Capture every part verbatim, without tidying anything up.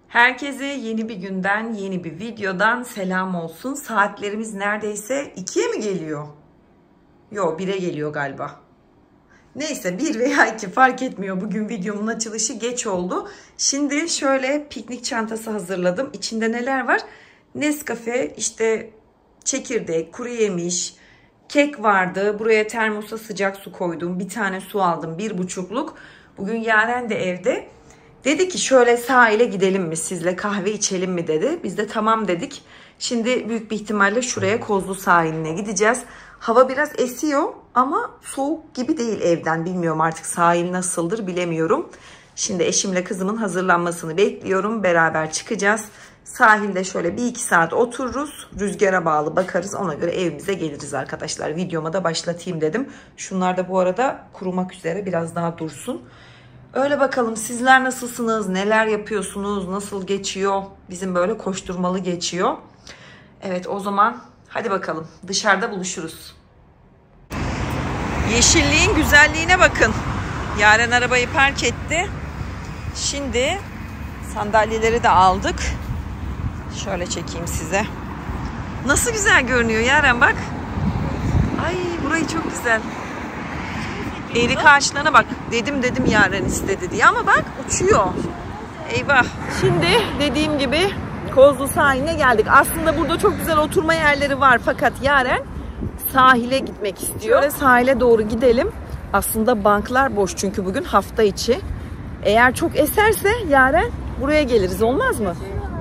Herkese yeni bir günden, yeni bir videodan selam olsun. Saatlerimiz neredeyse ikiye mi geliyor? Yok, bire geliyor galiba. Neyse, bir veya iki fark etmiyor. Bugün videomun açılışı geç oldu. Şimdi şöyle piknik çantası hazırladım. İçinde neler var? Nescafe, işte çekirdek, kuru yemiş, kek vardı. Buraya termosa sıcak su koydum. Bir tane su aldım, bir buçukluk. Bugün Yaren de evde. Dedi ki şöyle sahile gidelim mi, sizle kahve içelim mi dedi. Biz de tamam dedik. Şimdi büyük bir ihtimalle şuraya Kozlu sahiline gideceğiz. Hava biraz esiyor ama soğuk gibi değil evden. Bilmiyorum artık sahil nasıldır bilemiyorum. Şimdi eşimle kızımın hazırlanmasını bekliyorum. Beraber çıkacağız. Sahilde şöyle bir iki saat otururuz. Rüzgara bağlı bakarız. Ona göre evimize geliriz arkadaşlar. Videoma da başlatayım dedim. Şunlar da bu arada kurumak üzere, biraz daha dursun. Öyle bakalım, sizler nasılsınız? Neler yapıyorsunuz? Nasıl geçiyor? Bizim böyle koşturmalı geçiyor. Evet, o zaman hadi bakalım dışarıda buluşuruz. Yeşilliğin güzelliğine bakın. Yaren arabayı park etti. Şimdi sandalyeleri de aldık. Şöyle çekeyim size. Nasıl güzel görünüyor Yaren, bak. Ay, burayı çok güzel. Erik ağaçlarına bak. Dedim dedim Yaren istedi diye ama bak uçuyor. Eyvah. Şimdi dediğim gibi Kozlu sahiline geldik. Aslında burada çok güzel oturma yerleri var fakat Yaren sahile gitmek istiyor. Şöyle sahile doğru gidelim. Aslında banklar boş çünkü bugün hafta içi. Eğer çok eserse Yaren buraya geliriz, olmaz mı?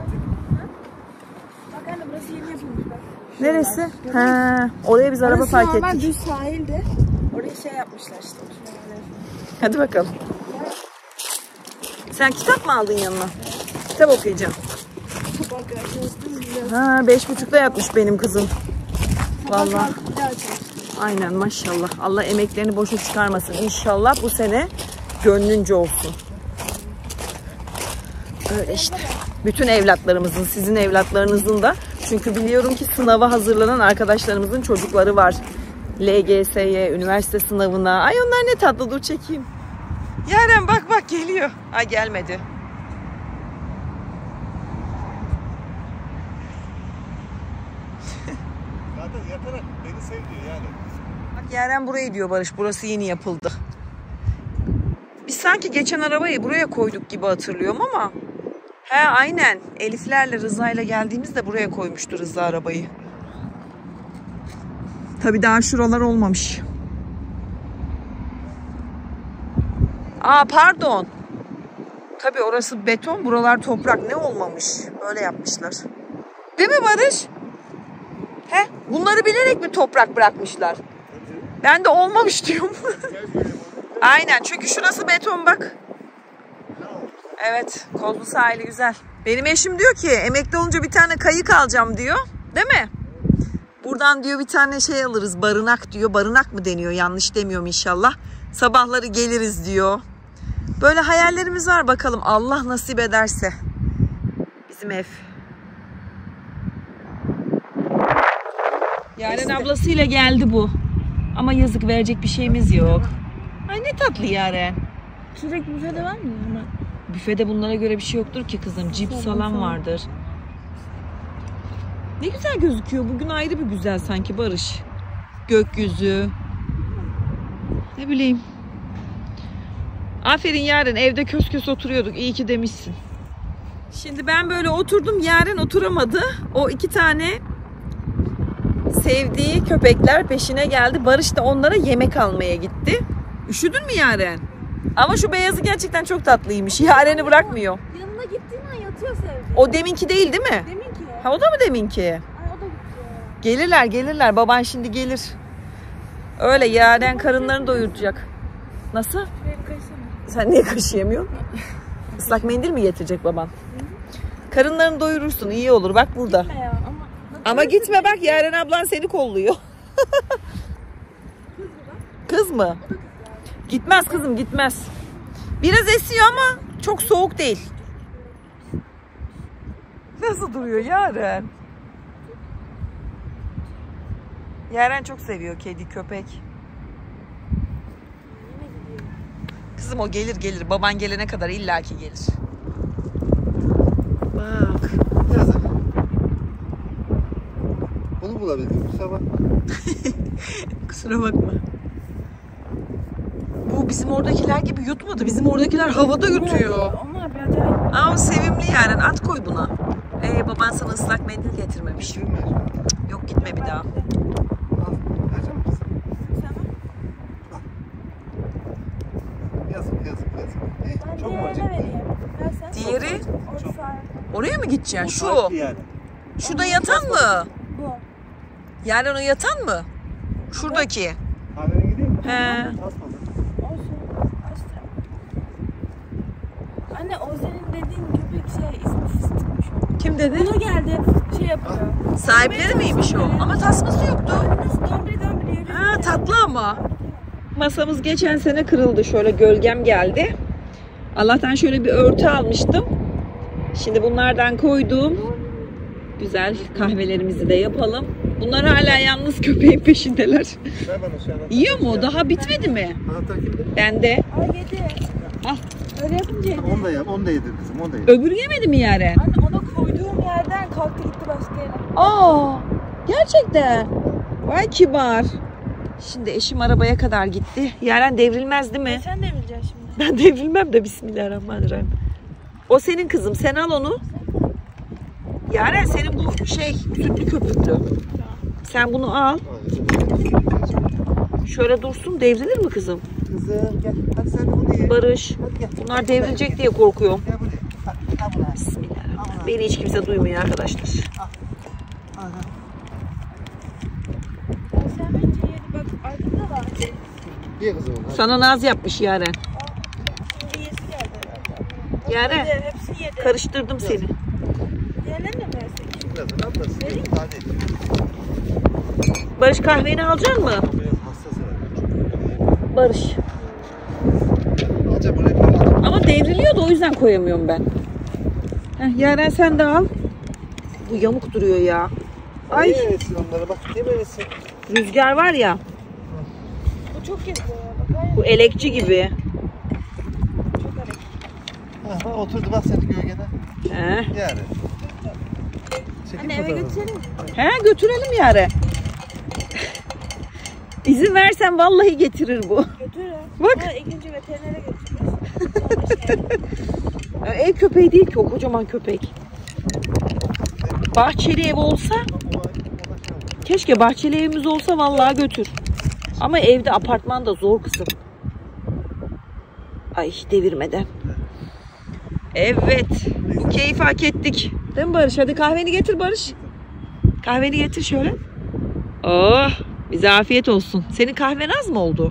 Bak anne, burası yeni yapılmış bak. Neresi? Ha, oraya biz araba park ettik. Normal düz sahilde. Oraya şey yapmışlar işte. Hadi bakalım. Sen kitap mı aldın yanına? Kitap okuyacağım. Ha, beş buçukta yatmış benim kızım. Vallahi. Aynen, maşallah. Allah emeklerini boşa çıkarmasın. İnşallah bu sene gönlünce olsun. Öyle işte. Bütün evlatlarımızın, sizin evlatlarınızın da. Çünkü biliyorum ki sınava hazırlanan arkadaşlarımızın çocukları var. L G S'ye, üniversite sınavına. Ay onlar ne tatlı, dur çekeyim. Yaren bak bak geliyor. Ay gelmedi. Zaten yatarak beni sev diyor yani. Bak Yaren burayı diyor Barış. Burası yeni yapıldı. Biz sanki geçen arabayı buraya koyduk gibi hatırlıyorum ama. He aynen. Eliflerle Rıza'yla geldiğimizde buraya koymuştu Rıza arabayı. Tabii daha şuralar olmamış. Aa pardon. Tabii orası beton, buralar toprak. Ne olmamış? Böyle yapmışlar. Değil mi Barış? He? Bunları bilerek mi toprak bırakmışlar? Ben de olmamış diyorum. Aynen, çünkü şurası beton bak. Evet, Kozlu sahili güzel. Benim eşim diyor ki emekli olunca bir tane kayık alacağım diyor. Değil mi? Buradan diyor bir tane şey alırız, barınak diyor. Barınak mı deniyor? Yanlış demiyorum inşallah. Sabahları geliriz diyor. Böyle hayallerimiz var, bakalım Allah nasip ederse. Bizim ev. Yaren ablasıyla geldi bu. Ama yazık, verecek bir şeyimiz yok. Ay ne tatlı Yaren. Sürekli büfede var mı? Ama büfede bunlara göre bir şey yoktur ki kızım. Cips falan vardır. Ne güzel gözüküyor. Bugün ayrı bir güzel sanki Barış. Gökyüzü. Ne bileyim. Aferin Yaren. Evde kös kös oturuyorduk. İyi ki demişsin. Şimdi ben böyle oturdum. Yaren oturamadı. O iki tane sevdiği köpekler peşine geldi. Barış da onlara yemek almaya gitti. Üşüdün mü Yaren? Ama şu beyazı gerçekten çok tatlıymış. Yaren'i bırakmıyor. yanına gittiğin an yatıyor sevdiğin. O deminki değil değil mi? Deminki. Ha, o da mı deminki? Ay o da gitti. Gelirler gelirler. Baban şimdi gelir. Öyle Yaren karınlarını doyuracak. Nasıl? Benim kaşım. Sen niye kaşıyamıyorsun? Islak mendil mi getirecek baban? Karınlarını doyurursun, iyi olur. Bak burada. Gitme ya ama. Ama gitme bak, Yaren ablan seni kolluyor. Kız mı? Gitmez kızım, gitmez. Biraz esiyor ama çok soğuk değil. Nasıl duruyor Yaren? Yaren çok seviyor kedi, köpek. Kızım o gelir gelir. Baban gelene kadar illaki gelir. bulabildim. Kusura bakma. Kusura bakma. Bu bizim oradakiler gibi yutmadı. Bizim oradakiler havada yutuyor. Onlar bir acayip. Ama sevimli yani. At koy buna. Ee, baban sana ıslak mendil getirmemiş. Getirin mi? Yok gitme bir daha. Al. Vereceğim mi kızım? Sana. Yazık yazık yazık. Eh, Ben çok mu diğerine acıktı? vereyim. Ver sen. Diğeri? O Çok. sağ. Oraya mı gideceksin? Şu. Farklı yani. Şurada yatan mı? Bu. Yani o yatan mı? Şuradaki. Kahvene gideyim mi? He. Asmadım. Olsun. Açtım. Anne o senin dediğin köpek şey ismi fıstıkmış o. Kim dedi? Buna geldi şey yapıyor. Sahipleri miymiş o? Ama tasması yoktu. Nasıl dombri dombri yürüyor. Ha tatlı ama. Masamız geçen sene kırıldı. Şöyle gölgem geldi. Allah'tan şöyle bir örtü almıştım. Şimdi bunlardan koydum. Güzel kahvelerimizi de yapalım. Bunlar hala yalnız köpeğin peşindeler. Ver bana şu anahtarı. Yiyor mu? Daha bitmedi mi? Anahtar kimde? Bende. Ay yedi. Al. Öyle yapınca yedi. Onu da yap, onu da yedir kızım, onu da yedir. Öbürü yemedi mi Yaren? Anne ona koyduğum yerden kalktı gitti başka yere. Aa, gerçekten. Vay kibar. Şimdi eşim arabaya kadar gitti. Yaren devrilmez değil mi? Sen de bileceksin şimdi. Ben devrilmem de bismillahirrahmanirrahim. O senin kızım. Sen al onu. Yaren senin bu şey sütlü köpüklü. Sen bunu al. Şöyle dursun. Devrilir mi kızım? Kızım gel, hadi sen de bunu ye. Barış. Hadi gel. Bunlar devrilecek diye korkuyorum. Gel buraya. Hadi, al bunu. Bismillahirrahmanirrahim. Beni hiç kimse duymuyor arkadaşlar. Aha. Sen bence yedi bak arkada var. Ye kızım onu. hadi. Sana naz yapmış Yaren. Şimdi yesi geldi. Yaren. Yedi, hepsini yedi. Karıştırdım seni. Diğerlerini de mi versek? Biraz da ablasın. Vereyim mi? Hadi. Barış kahveni alacak mı? Biraz hassas herhalde. Barış. Alacağım oraya koy. alacağım. Ama devriliyor da o yüzden koyamıyorum ben. Heh, Yaren sen de al. Bu yamuk duruyor ya. Ay Yemeyesin onlara bak, yemeyesin. rüzgar var ya. Bu çok geziyor ya. Bak hayır. Bu elekçi gibi. Çok hareket. Ha, bak, oturdu bak seni gölgede. Heh. Yani. Çekil Anne eve fotoğrafını. götürelim mi? He götürelim Yaren. İzin versen vallahi getirir bu. Götür ya. Bak. Ha, ikinci veterinere götürüyoruz. Ya, ev köpeği değil ki o kocaman köpek. Bahçeli ev olsa, keşke bahçeli evimiz olsa vallahi götür. Ama evde apartmanda zor kızım. Ay devirmeden. Evet. Bu keyif hak ettik. Değil mi Barış? Hadi kahveni getir Barış. Kahveni getir şöyle. Oh, bize afiyet olsun. Senin kahven az mı oldu?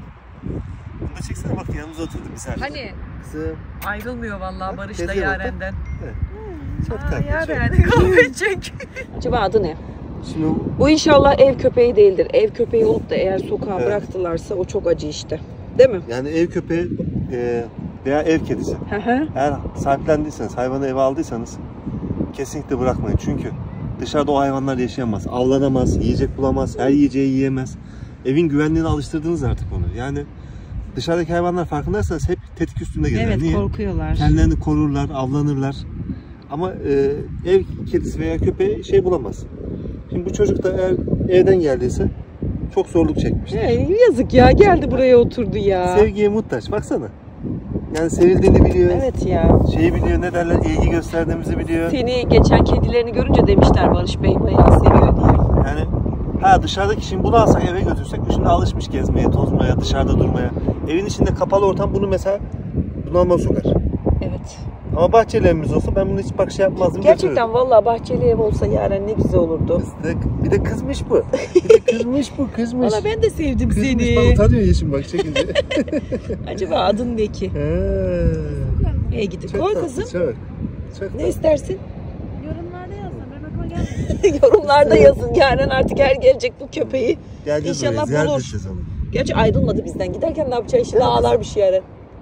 Bunu da çeksene bak, yanımıza oturdu bir saniye. Hani Kızım. ayrılmıyor vallahi Barış'la Teyze bak, Yaren'den. Evet. Çok Aa, tatlı. çok. Yaren kahve çek. Acaba adı ne? Şimdi bu- Bu inşallah ev köpeği değildir. Ev köpeği olup da eğer sokağa Evet. bıraktılarsa o çok acı işte. Değil mi? yani ev köpeği e, veya ev kedisi. Hı hı. Eğer sahiplendiyseniz, hayvanı eve aldıysanız kesinlikle bırakmayın. Çünkü dışarıda o hayvanlar yaşayamaz. Avlanamaz, yiyecek bulamaz, her yiyeceği yiyemez. Evin güvenliğine alıştırdınız artık onu. Yani dışarıdaki hayvanlar farkındaysanız hep tetik üstünde gezer. Evet Niye? korkuyorlar. Kendilerini korurlar, avlanırlar. Ama e, ev kedisi veya köpeği şey bulamaz. Şimdi bu çocuk da eğer evden geldiyse çok zorluk çekmiştir. He, yazık ya geldi buraya oturdu ya. Sevgiye muhtaç. Baksana. Yani sevildiğini biliyor. Evet ya. Şeyi biliyor, ne derler, ilgi gösterdiğimizi biliyor. Seni geçen kedilerini görünce demişler Barış Bey bayağı seviyor diye. Yani ha dışarıdaki şimdi bunu alsak eve götürsek bu şimdi alışmış gezmeye, tozmaya, dışarıda durmaya. Evin içinde kapalı ortam bunu mesela bunalıma sokar. Evet. Ama bahçeli evimiz olsa ben bunu hiç bak şey yapmazdım. Gerçekten vallahi bahçeli ev olsa Yaren ne güzel olurdu. Kızdık. Bir de kızmış bu. Bir de kızmış bu, kızmış. Valla ben de sevdim Kızmış, seni. bak utanıyor yeşim bak çekince. Acaba adın ne ki? He. Neye gidip Çok koy tatlı, kızım. Çok. Çok Ne tatlı. istersin? Yorumlarda yazın. Benim aklıma gelmedi. Yorumlarda yazın. Yaren artık her gelecek bu köpeği. Geleceğiz İnşallah oraya, ziyaret bulur. edeceğiz onu. Gerçi ayrılmadı bizden. Giderken ne yapacağı şimdi Evet. ağlarmış Yaren.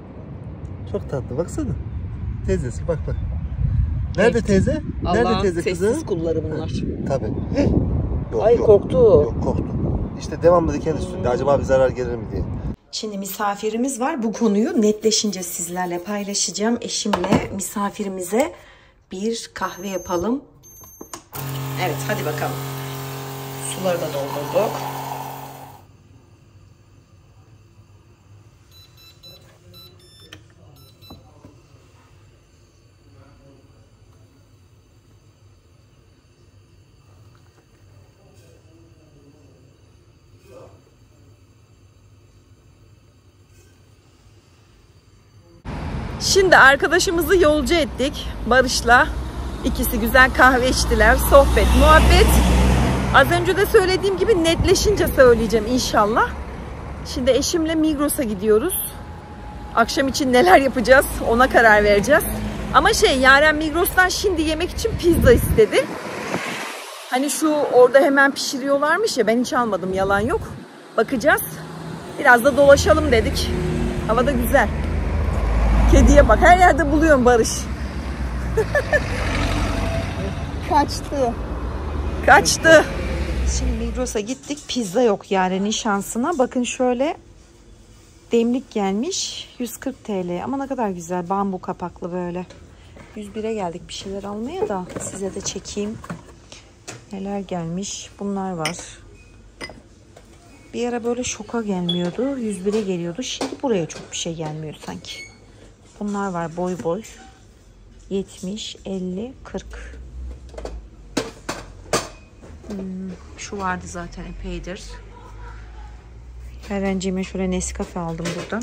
Çok tatlı baksana. Teyzesi bak bak. Nerede Evet. teyze? Nerede Allah'ın teyze sessiz kızım? kulları bunlar. Tabii. Yok, Ay yok. korktu. Yok korktu. İşte devamlı diken üstünde. Acaba bir zarar gelir mi diye. Şimdi misafirimiz var. Bu konuyu netleşince sizlerle paylaşacağım. Eşimle misafirimize bir kahve yapalım. Evet hadi bakalım. Suları da doldurduk. Şimdi arkadaşımızı yolcu ettik Barış'la. İkisi güzel kahve içtiler. Sohbet, muhabbet. Az önce de söylediğim gibi netleşince söyleyeceğim inşallah. Şimdi eşimle Migros'a gidiyoruz. Akşam için neler yapacağız ona karar vereceğiz. Ama şey, Yaren Migros'tan şimdi yemek için pizza istedi. Hani şu orada hemen pişiriyorlarmış ya, ben hiç almadım, yalan yok. Bakacağız. Biraz da dolaşalım dedik. Hava da güzel. Kediye bak, her yerde buluyorum Barış. Kaçtı. Kaçtı. Şimdi Migros'a gittik. Pizza yok Yaren'in şansına. Bakın şöyle demlik gelmiş. yüz kırk TL. Ama ne kadar güzel. Bambu kapaklı böyle. yüz bire geldik bir şeyler almaya da size de çekeyim. Neler gelmiş. Bunlar var. Bir ara böyle şoka gelmiyordu. yüz bire geliyordu. Şimdi buraya çok bir şey gelmiyor sanki. Bunlar var boy boy. yetmiş, elli, kırk. Hmm, şu vardı zaten epeydir. Yarenciğime şöyle Nescafe aldım buradan.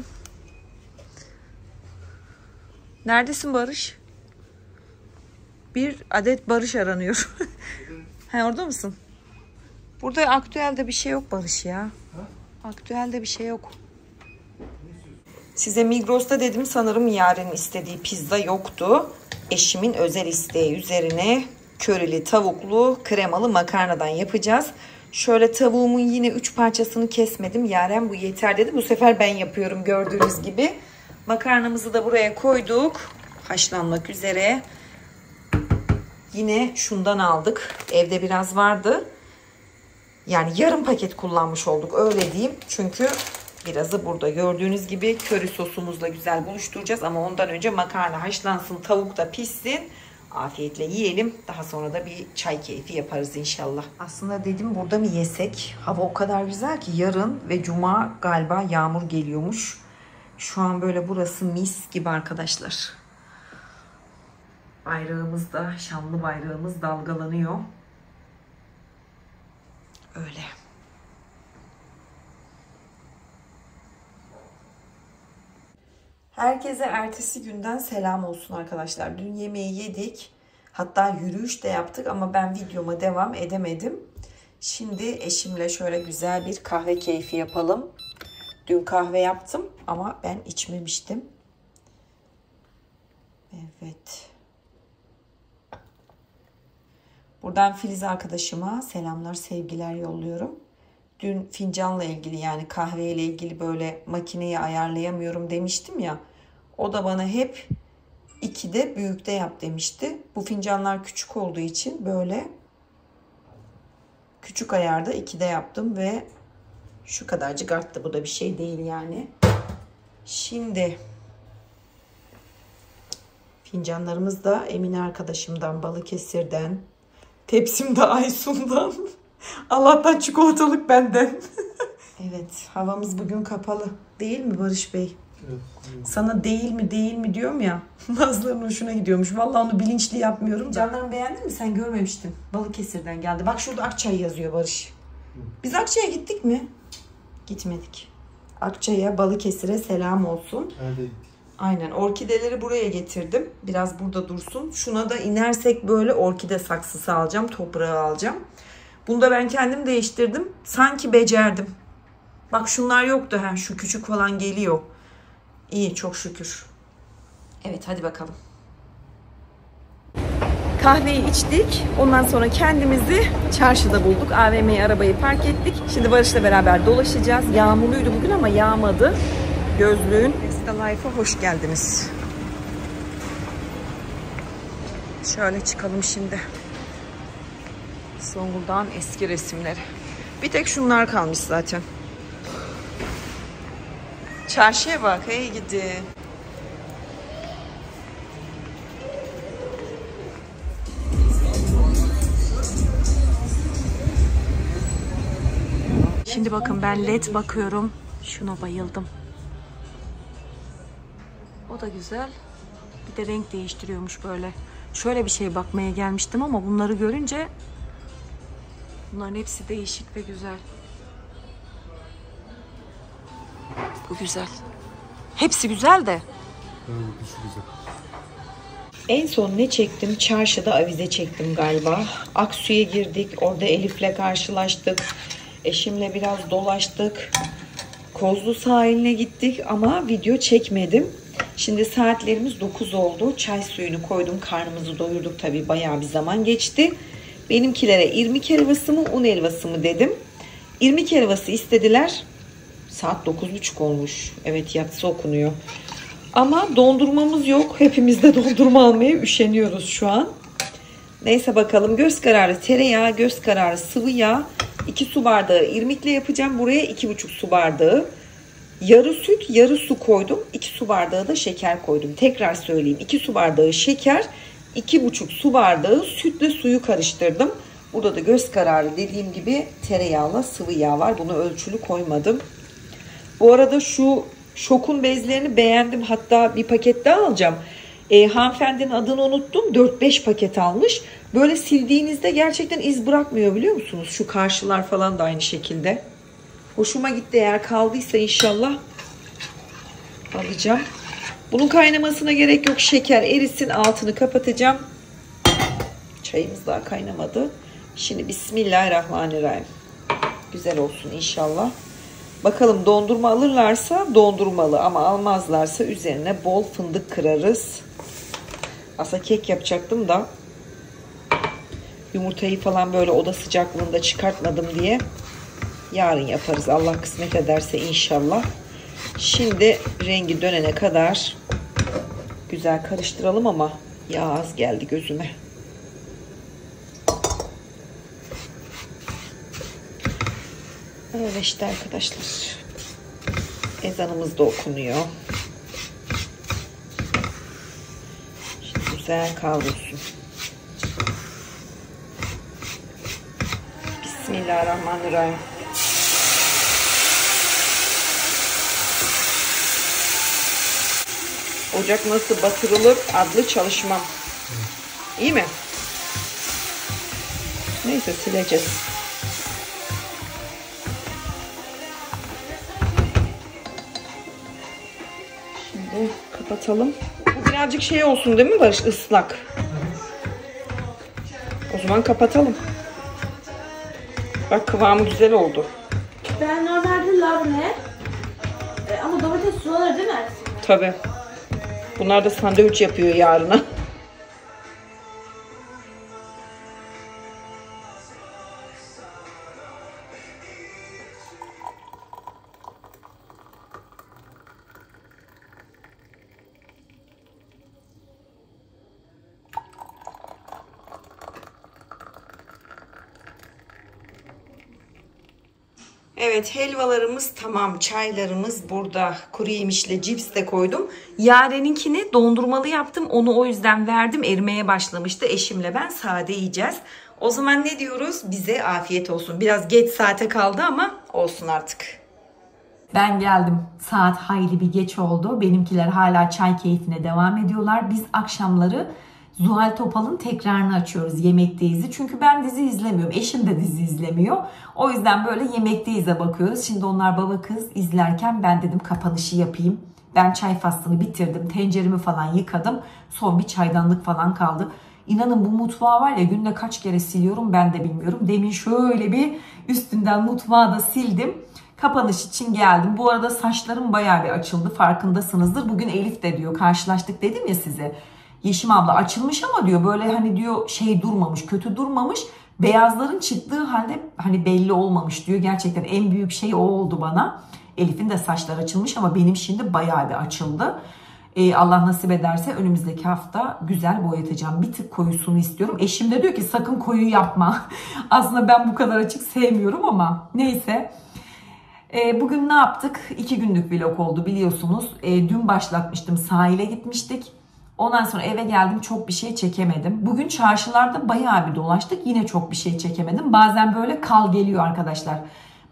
Neredesin Barış? Bir adet Barış aranıyor. He, orada mısın? Burada aktüelde bir şey yok Barış ya. Aktüelde bir şey yok. Size Migros'ta dedim, sanırım Yaren'in istediği pizza yoktu. Eşimin özel isteği üzerine körili tavuklu kremalı makarnadan yapacağız. Şöyle tavuğumun yine üç parçasını kesmedim. Yaren bu yeter dedi. Bu sefer ben yapıyorum gördüğünüz gibi. Makarnamızı da buraya koyduk. Haşlanmak üzere. Yine şundan aldık. Evde biraz vardı. Yani yarım paket kullanmış olduk, öyle diyeyim. Çünkü birazı burada. Gördüğünüz gibi köri sosumuzla güzel buluşturacağız. Ama ondan önce makarna haşlansın, tavuk da pişsin. Afiyetle yiyelim. Daha sonra da bir çay keyfi yaparız inşallah. Aslında dedim burada mı yesek? Hava o kadar güzel ki yarın ve cuma galiba yağmur geliyormuş. Şu an böyle burası mis gibi arkadaşlar. Bayrağımız da, şanlı bayrağımız dalgalanıyor. Öyle. Herkese ertesi günden selam olsun arkadaşlar. Dün yemeği yedik. Hatta yürüyüş de yaptık ama ben videoma devam edemedim. Şimdi eşimle şöyle güzel bir kahve keyfi yapalım. Dün kahve yaptım ama ben içmemiştim. Evet. Buradan Filiz arkadaşıma selamlar, sevgiler yolluyorum. Dün fincanla ilgili, yani kahveyle ilgili böyle makineyi ayarlayamıyorum demiştim ya. O da bana hep ikide büyükte yap demişti. Bu fincanlar küçük olduğu için böyle küçük ayarda ikide yaptım ve şu kadarcık arttı. Bu da bir şey değil yani. Şimdi fincanlarımız da Emine arkadaşımdan, Balıkesir'den, tepsim de Aysun'dan. Allah'tan çikolatalık benden. Evet, havamız bugün kapalı. Değil mi Barış Bey? Evet. Sana değil mi değil mi diyorum ya. Nazlı'nın hoşuna gidiyormuş. Vallahi onu bilinçli yapmıyorum. Canlarım, beğendin mi? Sen görmemiştin. Balıkesir'den geldi. Bak şurada Akçay yazıyor Barış. Biz Akçay'a gittik mi? Gitmedik. Akçay'a, Balıkesir'e selam olsun. Evet. Aynen, orkideleri buraya getirdim. Biraz burada dursun. Şuna da inersek böyle orkide saksısı alacağım. Toprağı alacağım. Bunu da ben kendim değiştirdim. Sanki becerdim. Bak şunlar yoktu. Ha, şu küçük falan geliyor. İyi, çok şükür. Evet, hadi bakalım. Kahveyi içtik. Ondan sonra kendimizi çarşıda bulduk. A V M'ye arabayı park ettik. Şimdi Barış'la beraber dolaşacağız. Yağmurluydu bugün ama yağmadı. Gözlüğün. Vesta Life'a hoş geldiniz. Şöyle çıkalım şimdi. Zonguldak'ın eski resimleri. Bir tek şunlar kalmış zaten. Çarşıya bak, hey gidi. Şimdi bakın ben led bakıyorum. Şuna bayıldım. O da güzel. Bir de renk değiştiriyormuş böyle. Şöyle bir şey bakmaya gelmiştim ama bunları görünce bunların hepsi değişik ve güzel. Bu güzel. Hepsi güzel de. En son ne çektim? Çarşıda avize çektim galiba. Aksu'ya girdik. Orada Elif'le karşılaştık. Eşimle biraz dolaştık. Kozlu sahiline gittik ama video çekmedim. Şimdi saatlerimiz dokuz oldu. Çay suyunu koydum. Karnımızı doyurduk tabii. Bayağı bir zaman geçti. Benimkilere irmik helvası mı, un helvası mı dedim. İrmik helvası istediler. Saat dokuz buçuk olmuş. Evet, yatsı okunuyor. Ama dondurmamız yok. Hepimiz de dondurma almaya üşeniyoruz şu an. Neyse bakalım. Göz kararı tereyağı, göz kararı sıvı yağ. iki su bardağı irmikle yapacağım. Buraya iki buçuk su bardağı. Yarı süt, yarı su koydum. iki su bardağı da şeker koydum. Tekrar söyleyeyim. iki su bardağı şeker, iki buçuk su bardağı sütle suyu karıştırdım. Burada da göz kararı dediğim gibi tereyağla sıvı yağ var. Bunu ölçülü koymadım. Bu arada şu şokun bezlerini beğendim. Hatta bir paket daha alacağım. E, hanımefendinin adını unuttum. dört beş paket almış. Böyle sildiğinizde gerçekten iz bırakmıyor, biliyor musunuz? Şu karşılar falan da aynı şekilde. Hoşuma gitti. Eğer kaldıysa inşallah alacağım. Bunun kaynamasına gerek yok. Şeker erisin. Altını kapatacağım. Çayımız daha kaynamadı. Şimdi Bismillahirrahmanirrahim. Güzel olsun inşallah. Bakalım dondurma alırlarsa dondurmalı, ama almazlarsa üzerine bol fındık kırarız. Aslında kek yapacaktım da yumurtayı falan böyle oda sıcaklığında çıkartmadım diye yarın yaparız. Allah kısmet ederse inşallah. Şimdi rengi dönene kadar güzel karıştıralım ama yağ az geldi gözüme. Öyle işte arkadaşlar. Ezanımız da okunuyor. Şimdi güzel kavrulsun. Bismillahirrahmanirrahim. Ocak nasıl batırılır adlı çalışmam. İyi mi? Neyse, sileceğiz. Şimdi kapatalım. Bu birazcık şey olsun değil mi Barış? Islak. O zaman kapatalım. Bak, kıvamı güzel oldu. Ben normalde labne e, ama domates sulanır değil mi? Tabii. Bunlar da sandviç yapıyor yarına. Evet, helvalarımız tamam, çaylarımız burada, kuru yemişle cips de koydum. Yaren'inkini dondurmalı yaptım, onu o yüzden verdim, erimeye başlamıştı. Eşimle ben sade yiyeceğiz. O zaman ne diyoruz? Bize afiyet olsun. Biraz geç saate kaldı ama olsun artık. Ben geldim. Saat hayli bir geç oldu. Benimkiler hala çay keyfine devam ediyorlar. Biz akşamları Zuhal Topal'ın tekrarını açıyoruz Yemekteyiz'i. Çünkü ben dizi izlemiyorum. Eşim de dizi izlemiyor. O yüzden böyle Yemekteyiz'e bakıyoruz. Şimdi onlar baba kız izlerken ben dedim kapanışı yapayım. Ben çay faslını bitirdim. Tenceremi falan yıkadım. Son bir çaydanlık falan kaldı. İnanın bu mutfağı var ya, günde kaç kere siliyorum ben de bilmiyorum. Demin şöyle bir üstünden mutfağı da sildim. Kapanış için geldim. Bu arada saçlarım bayağı bir açıldı. Farkındasınızdır. Bugün Elif de diyor, karşılaştık dedim ya size. Yeşim abla açılmış ama diyor böyle hani diyor şey durmamış, kötü durmamış. Beyazların çıktığı halde hani belli olmamış diyor. Gerçekten en büyük şey o oldu bana. Elif'in de saçları açılmış ama benim şimdi bayağı bir açıldı. Ee, Allah nasip ederse önümüzdeki hafta güzel boyatacağım. Bir tık koyusunu istiyorum. Eşim de diyor ki sakın koyu yapma. Aslında ben bu kadar açık sevmiyorum ama neyse. Ee, bugün ne yaptık? İki günlük vlog oldu biliyorsunuz. Ee, dün başlatmıştım, sahile gitmiştik. Ondan sonra eve geldim, çok bir şey çekemedim. Bugün çarşılarda bayağı bir dolaştık. Yine çok bir şey çekemedim. Bazen böyle kal geliyor arkadaşlar.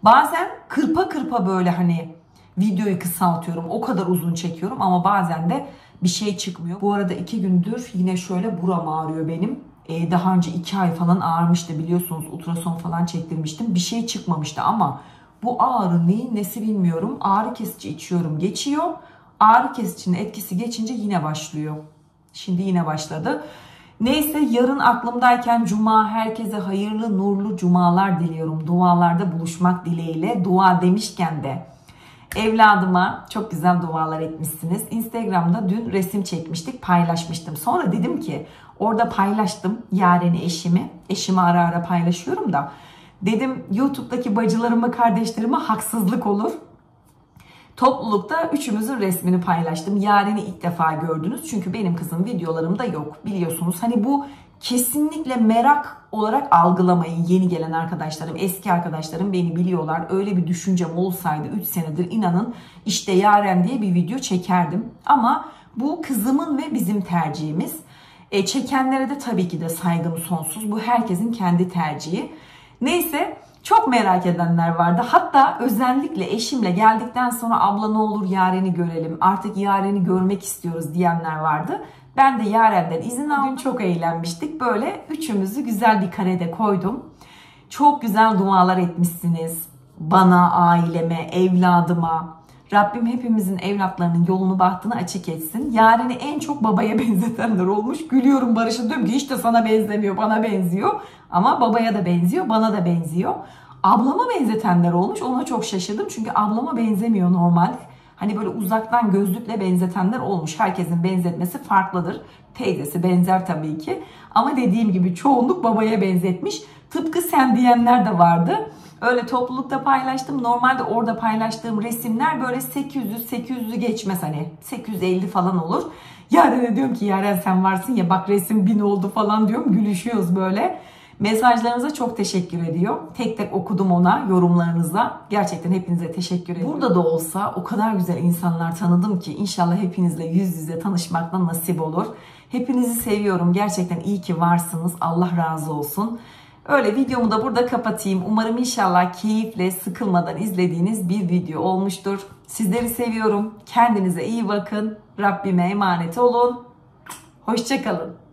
Bazen kırpa kırpa böyle hani videoyu kısaltıyorum. O kadar uzun çekiyorum ama bazen de bir şey çıkmıyor. Bu arada iki gündür yine şöyle buram ağrıyor benim. Ee, daha önce iki ay falan ağrımıştı biliyorsunuz. Ultrason falan çektirmiştim. Bir şey çıkmamıştı ama bu ağrı neyin nesi bilmiyorum. Ağrı kesici içiyorum, geçiyor. Ağrı kesicinin etkisi geçince yine başlıyor. Şimdi yine başladı. Neyse, yarın aklımdayken cuma, herkese hayırlı nurlu cumalar diliyorum. Dualarda buluşmak dileğiyle. Dua demişken de evladıma çok güzel dualar etmişsiniz. Instagram'da dün resim çekmiştik, paylaşmıştım. Sonra dedim ki orada paylaştım Yaren'i, eşimi. Eşimi ara ara paylaşıyorum da. Dedim YouTube'daki bacılarıma, kardeşlerime haksızlık olur. Toplulukta üçümüzün resmini paylaştım. Yaren'i ilk defa gördünüz. Çünkü benim kızım videolarımda yok. Biliyorsunuz hani bu kesinlikle merak olarak algılamayın. Yeni gelen arkadaşlarım, eski arkadaşlarım beni biliyorlar. Öyle bir düşüncem olsaydı üç senedir inanın işte Yaren diye bir video çekerdim. Ama bu kızımın ve bizim tercihimiz. E, çekenlere de tabii ki de saygım sonsuz. Bu herkesin kendi tercihi. Neyse, çok merak edenler vardı. Hatta özellikle eşimle geldikten sonra abla ne olur Yaren'i görelim, artık Yaren'i görmek istiyoruz diyenler vardı. Ben de Yaren'den izin aldım. Çok eğlenmiştik. Böyle üçümüzü güzel bir karede koydum. Çok güzel dualar etmişsiniz. Bana, aileme, evladıma. Rabbim hepimizin evlatlarının yolunu bahtını açık etsin. Yaren'i en çok babaya benzetenler olmuş. Gülüyorum Barış'a, diyorum ki hiç de sana benzemiyor, bana benziyor. Ama babaya da benziyor, bana da benziyor. Ablama benzetenler olmuş. Ona çok şaşırdım. Çünkü ablama benzemiyor normalde. Hani böyle uzaktan gözlükle benzetenler olmuş. Herkesin benzetmesi farklıdır. Teyzesi benzer tabii ki. Ama dediğim gibi çoğunluk babaya benzetmiş. Tıpkı sen diyenler de vardı. Öyle toplulukta paylaştım. Normalde orada paylaştığım resimler böyle sekiz yüz sekiz yüzü geçmez, hani sekiz yüz elli falan olur. Yaren'e diyorum ki Yaren sen varsın ya bak resim bin oldu falan diyorum. Gülüşüyoruz böyle. Mesajlarınıza çok teşekkür ediyor. Tek tek okudum ona, yorumlarınıza. Gerçekten hepinize teşekkür ediyorum. Burada da olsa o kadar güzel insanlar tanıdım ki inşallah hepinizle yüz yüze tanışmaktan nasip olur. Hepinizi seviyorum. Gerçekten iyi ki varsınız. Allah razı olsun. Öyle videomu da burada kapatayım. Umarım inşallah keyifle, sıkılmadan izlediğiniz bir video olmuştur. Sizleri seviyorum. Kendinize iyi bakın. Rabbime emanet olun. Hoşça kalın.